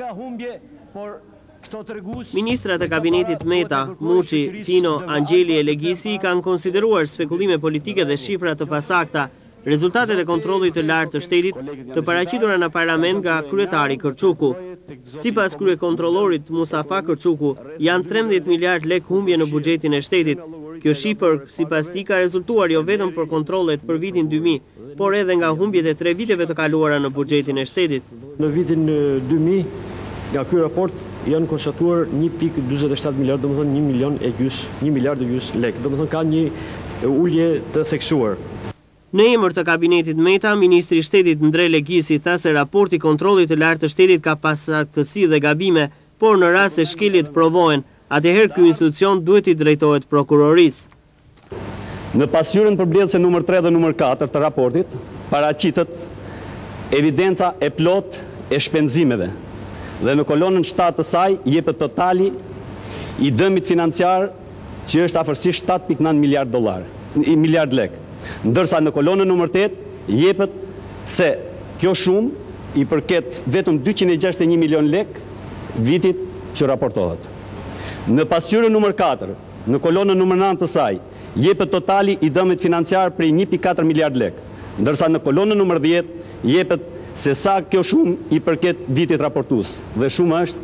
Ministrat e kabinetit Meta, Muçi, Fino, Angjeli e Legisi kanë konsideruar spekulime politike dhe shifra të pasakta, rezultatet e kontrollit të lartë të shtetit të paraqitura në parlament nga Kryetari Kërçuku. Sipas kryekontrollorit Mustafa Kërçuku, janë 13 miliard lekë humbje në buxhetin e shtetit. Kjo shifër, sipas tij, ka rezultuar jo vetëm për kontrollet për vitin 2000, por edhe nga humbjet e 3 viteve të kaluara në buxhetin e shtetit. Në vitin 2000, nga ky raport janë konstatuar 1.47 miliard, domethënë 1 miliard e gjys lekë. Domethënë ka një ulje të theksuar. Në emër të kabinetit Meta, Ministri i Shtetit Ndre Legisi tha se raporti kontrollit të lartë të shtetit ka pasaktësi dhe gabime, por në rast se shkeljet provohen, atëherë ky institucion duhet i drejtohet prokurorisë. Në pasqyrën përbledhëse numër 3 dhe numër 4 të raportit, paraqitet evidenca e plot e shpenzimeve dhe në kolonën 7 të saj jepet totali i dëmit financiar që është afërsisht 7.9 miliard lekë. Ndërsa në kolonën numër 8 jepet se kjo shumë i përket vetëm 261 milion lekë vitit që raportohet. Në pasqyrën numër 4, në kolonën numër 9 të saj, jepet totali i dëmit financiar prej 1.4 miliard lekë, ndërsa në kolonën numër 10 jepet se sa kjo shumë i përket vitit raportues, dhe shumë është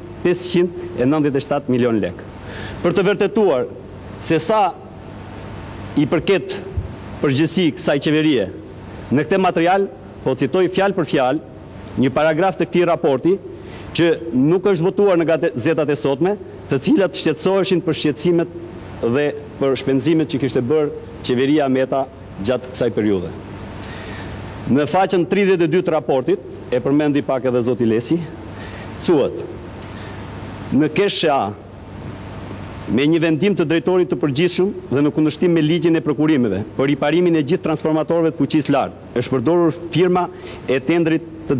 597 milion lekë. Për të vërtetuar se sa i përket përgjithësi kësaj qeverie, në këtë material, po citoj fjalë për fjalë një paragraf të këtij raporti që nuk është votuar në gazetat e sotme, të cilat shqetësoheshin për shqetësimet dhe për shpenzimet që kishte bërë qeveria Meta gjatë kësaj periudhe. Në faqen 32 të raportit, e përmendi pak edhe zoti Lesi, thuhet: në KLSH-së, me një vendim të drejtorit të përgjithshëm dhe në kundërshtim me ligjin e prokurimeve për riparimin e gjithë transformatorëve të fuqisë lartë, është përdorur forma e tendrit të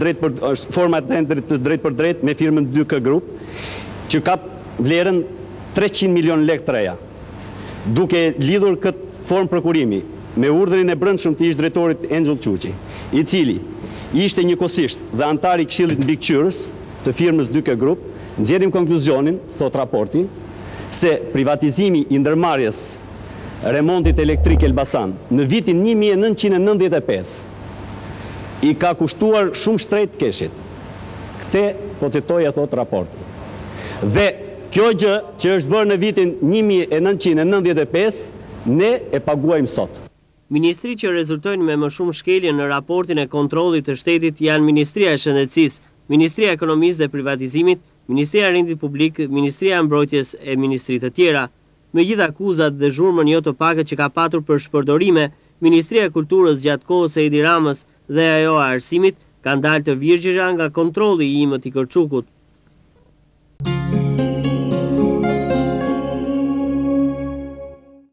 drejt për drejt me firmën 2K Group, që ka vlerën 300 milion lekë të reja. Duke lidhur këtë formë prokurimi me urdhrin e brendshëm të ish drejtorit Muçi, i cili ishte njëkohësisht dhe antar i Këshillit Mbikëqyrës të firmës 2K Group, nxjerrim konkluzionin, thot raporti, se privatizimi i ndërmarrjes remontit elektrik Elbasan në vitin 1995 i ka kushtuar shumë shtrejt keshit. Këte po citoj e thot raporti. Dhe kjo gjë që është bërë në vitin 1995, ne e paguajmë sot. Ministri që rezultojnë me më shumë shkelje në raportin e kontrollit të shtetit janë Ministria e Shëndetësisë, Ministria e Ekonomisë dhe Privatizimit, Ministria e Rendit Publik, Ministria e Mbrojtjes e ministri të tjera. Me gjithë akuzat dhe zhurmën jo të pakët që ka patur për shpërdorime, Ministria e Kulturës gjatë kohës së Edi Ramës dhe ajo e Arsimit kanë dalë të virgjëra nga kontrolli i imët i Kërçukut.